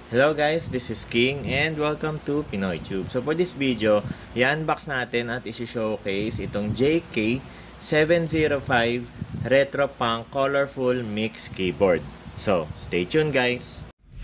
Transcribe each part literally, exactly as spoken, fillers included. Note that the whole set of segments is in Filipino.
Hello guys, this is King and welcome to Pinoytube. So for this video, i-unbox natin at isi-showcase itong J K seven oh five Retro Punk Colorful Mix Keyboard. So, stay tuned guys!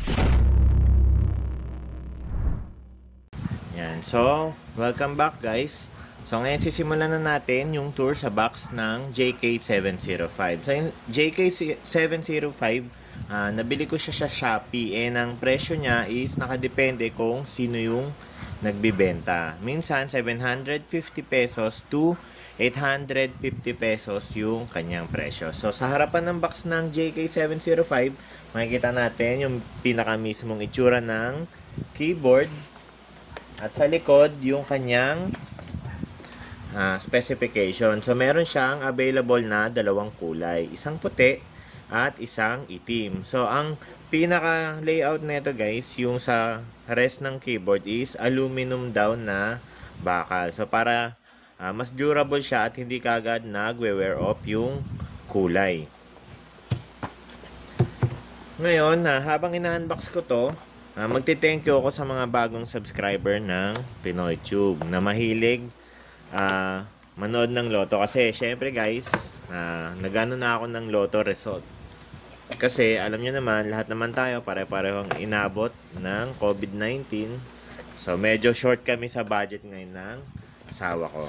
Yan, so, welcome back guys. So ngayon sisimulan na natin yung tour sa box ng J K seven oh five. So yung J K seven oh five, uh, nabili ko siya sa Shopee and ang presyo niya is nakadepende kung sino yung nagbibenta. Minsan seven hundred fifty pesos to eight hundred fifty pesos yung kanyang presyo. So sa harapan ng box ng J K seven oh five, makikita natin yung pinaka mismong itsura ng keyboard at sa likod yung kanyang Uh, specification. So meron siyang available na dalawang kulay, isang puti at isang itim. So ang pinaka layout nito guys, yung sa rest ng keyboard is aluminum daw na bakal. So para uh, mas durable siya at hindi kagad nagwe-wear off yung kulay. Ngayon, uh, habang ina-unbox ko to, uh, magti-thank you ako sa mga bagong subscriber ng Pinoytube na mahilig Uh, manood ng loto kasi syempre guys uh, nagano na ako ng loto result kasi alam nyo naman lahat naman tayo pare-parehong inabot ng COVID nineteen. So medyo short kami sa budget ngayon ng asawa ko.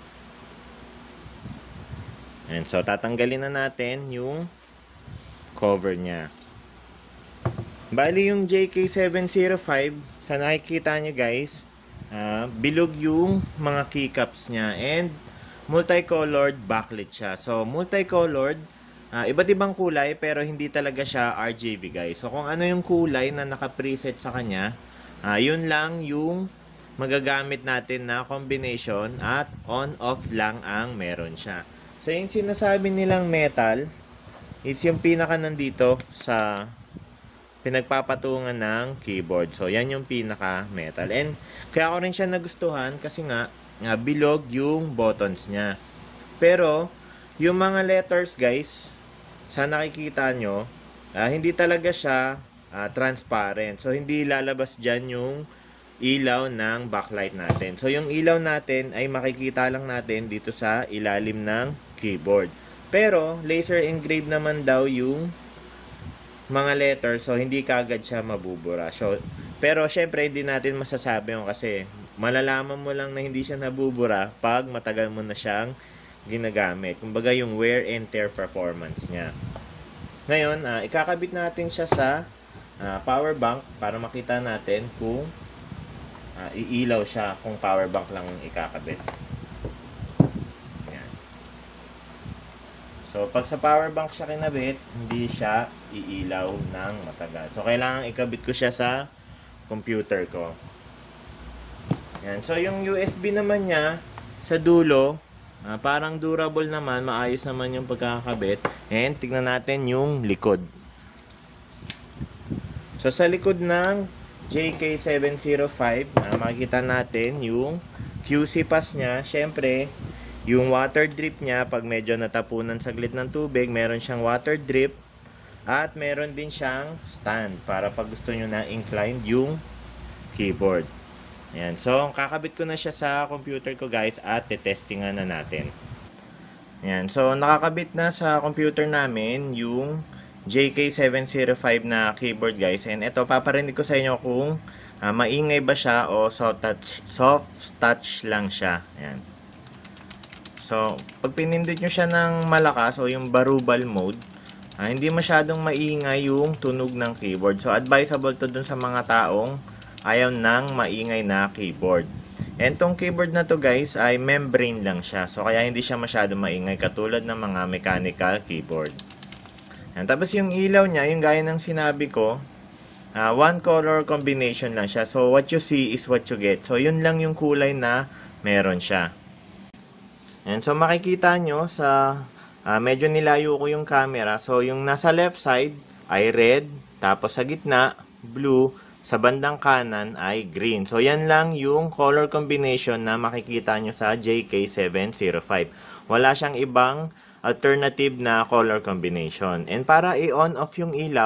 And so tatanggalin na natin yung cover nya. Bali yung J K seven oh five, sa nakikita nyo guys, Uh, bilog yung mga keycaps niya and multicolored backlit siya. So multicolored, uh, iba't ibang kulay pero hindi talaga siya R G B guys. So kung ano yung kulay na naka-preset sa kanya, uh, yun lang yung magagamit natin na combination at on-off lang ang meron siya. So yung sinasabi nilang metal is yung pinaka nandito sa pinagpapatungan ng keyboard. So, yan yung pinaka metal. And, kaya ko rin siya nagustuhan kasi nga, nga bilog yung buttons niya. Pero, yung mga letters guys, sa nakikita nyo, uh, hindi talaga siya uh, transparent. So, hindi lalabas dyan yung ilaw ng backlight natin. So, yung ilaw natin ay makikita lang natin dito sa ilalim ng keyboard. Pero, laser engraved naman daw yung mga letters, so hindi kagad siya mabubura. So, pero syempre hindi natin masasabi yun kasi malalaman mo lang na hindi siya nabubura pag matagal mo na siyang ginagamit. Kumbaga yung wear and tear performance niya. Ngayon, uh, ikakabit natin siya sa uh, power bank para makita natin kung uh, iilaw siya kung power bank lang ikakabit. So, pag sa power bank siya kinabit, hindi siya iilaw ng matagal. So, kailangan ikabit ko siya sa computer ko. Yan. So, yung U S B naman niya, sa dulo, uh, parang durable naman, maayos naman yung pagkakabit. And, tignan natin yung likod. So, sa likod ng J K seven oh five, uh, makikita natin yung Q C pass niya. Syempre, yung water drip niya, pag medyo natapunan saglit ng tubig, meron siyang water drip. At meron din siyang stand para pag gusto nyo na inclined yung keyboard. Ayan. So, kakabit ko na siya sa computer ko guys at tetestingan na natin. Ayan. So, nakakabit na sa computer namin yung J K seven oh five na keyboard guys. And ito, paparinig ko sa inyo kung uh, maingay ba siya o soft touch, soft touch lang siya. Ayan. So, pag pinindot nyo siya ng malakas o yung barubal mode, ah, hindi masyadong maingay yung tunog ng keyboard. So, advisable to dun sa mga taong ayaw ng maingay na keyboard. And tong keyboard na to guys ay membrane lang siya. So, kaya hindi siya masyadong maingay katulad ng mga mechanical keyboard. And, tapos yung ilaw niya, yung gaya ng sinabi ko, ah, one color combination lang siya. So, what you see is what you get. So, yun lang yung kulay na meron siya. And so makikita nyo sa uh, medyo nilayo ko yung camera. So yung nasa left side ay red, tapos sa gitna blue, sa bandang kanan ay green. So yan lang yung color combination na makikita nyo sa J K seven oh five. Wala siyang ibang alternative na color combination. And para i-on off yung ilaw,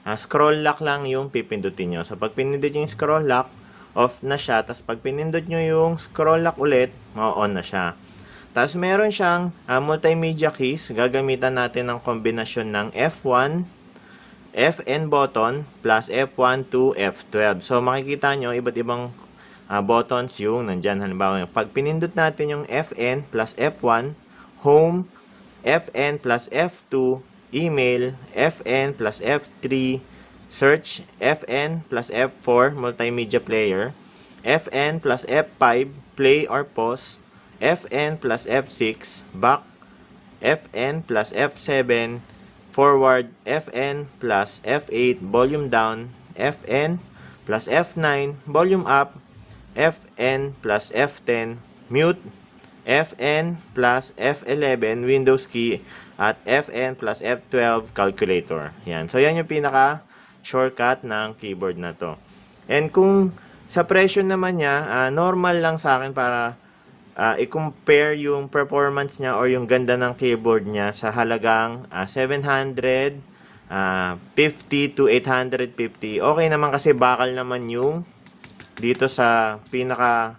uh, scroll lock lang yung pipindutin nyo. So, pag pinindot nyo yung scroll lock, off na siya. Tapos, pag pinindot nyo yung scroll lock ulit, ma-on na siya. Tapos, meron siyang uh, multimedia keys. Gagamitan natin ng kombinasyon ng F one, F N button, plus F one to F twelve. So, makikita nyo, iba't ibang uh, buttons yung nandyan. Halimbawa, pag pinindot natin yung F N plus F one, home, F N plus F two, email, F N plus F three, search, F N plus F four, multimedia player, F N plus F five, play or pause, F N plus F six, back, F N plus F seven, forward, F N plus F eight, volume down, F N plus F nine, volume up, F N plus F ten, mute, F N plus F eleven, Windows key, at F N plus F twelve, calculator. Yan. So, yan yung pinaka shortcut ng keyboard na to. And kung sa presyo naman niya, uh, normal lang sa akin para uh, i-compare yung performance niya or yung ganda ng keyboard niya sa halagang uh, seven hundred fifty to eight hundred fifty. Okay naman kasi bakal naman yung dito sa pinaka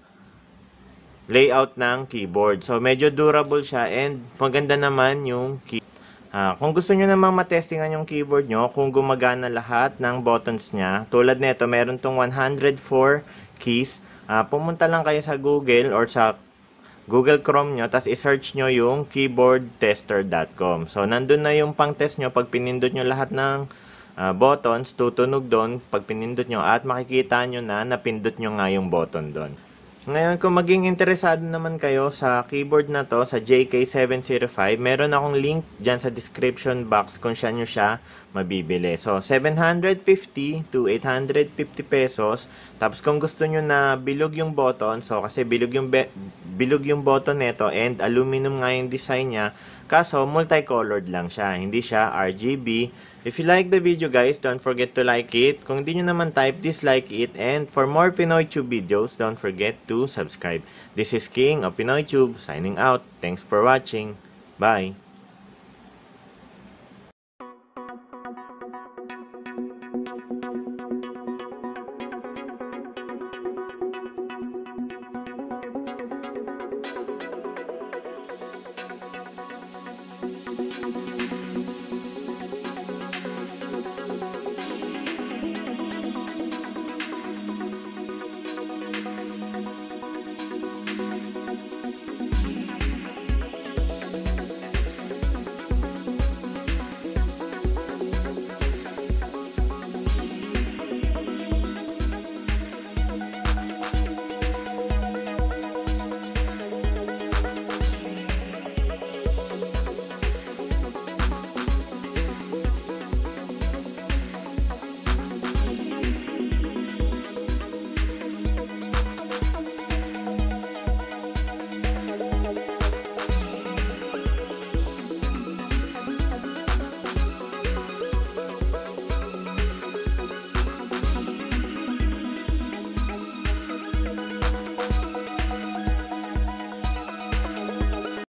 layout ng keyboard. So, medyo durable siya and maganda naman yung key. Uh, kung gusto nyo namang matestingan yung keyboard nyo, kung gumagana lahat ng buttons niya, tulad nito, meron tong one hundred four keys. Uh, pumunta lang kayo sa Google or sa Google Chrome nyo, tapos i-search nyo yung keyboard tester dot com. So, nandun na yung pang-test nyo. Pag pinindot nyo lahat ng uh, buttons, tutunog doon pag pinindot nyo at makikita nyo na napindot nyo nga yung button doon. Ngayon, kung maging interesado naman kayo sa keyboard na to, sa J K seven oh five, meron akong link dyan sa description box kung saan nyo siya mabibili. So, seven hundred fifty to eight hundred fifty pesos. Tapos, kung gusto nyo na bilog yung button, so kasi bilog yung, bilog yung button nito and aluminum nga yung design niya, kaso multicolored lang siya, hindi siya R G B. If you like the video guys, don't forget to like it. Kung hindi nyo naman type, dislike it. And for more Pinoytube videos, don't forget to subscribe. This is King of Pinoytube, signing out. Thanks for watching. Bye!